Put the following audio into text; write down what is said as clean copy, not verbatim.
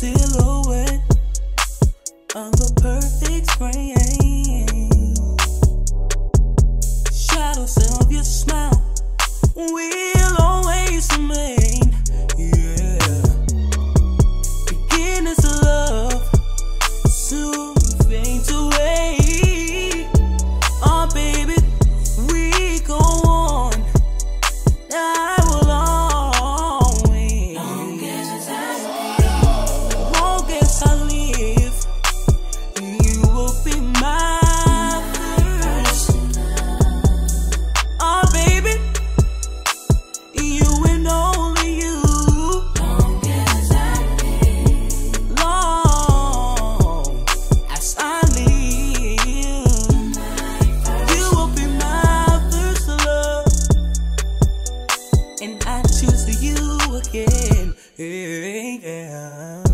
silhouette of the perfect frame. Shadows of your smile will always remain. Yeah, beginnings of love soon fades away. Oh baby, we go on. I will always, long as I live, you will be my first. Oh baby, you and only you. Long as I live, long as I live, you will be my first love, and I choose you again. Yeah.